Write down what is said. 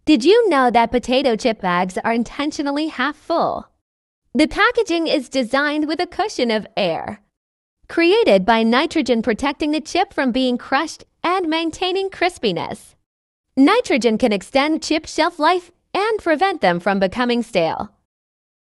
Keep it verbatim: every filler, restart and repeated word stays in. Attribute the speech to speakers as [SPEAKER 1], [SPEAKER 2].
[SPEAKER 1] Did you know that potato chip bags are intentionally half full? The packaging is designed with a cushion of air, created by nitrogen protecting the chip from being crushed and maintaining crispiness. Nitrogen can extend chip shelf life and prevent them from becoming stale.